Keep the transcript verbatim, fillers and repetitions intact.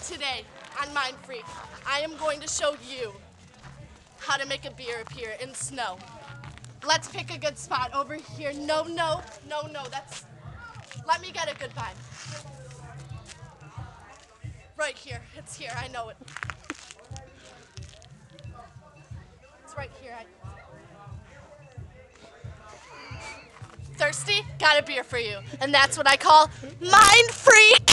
Today on Mindfreak, I am going to show you how to make a beer appear in snow. Let's pick a good spot over here. No, no, no, no, that's, let me get a good vibe. Right here, it's here, I know it. It's right here. I... Thirsty? Got a beer for you. And that's what I call Mindfreak.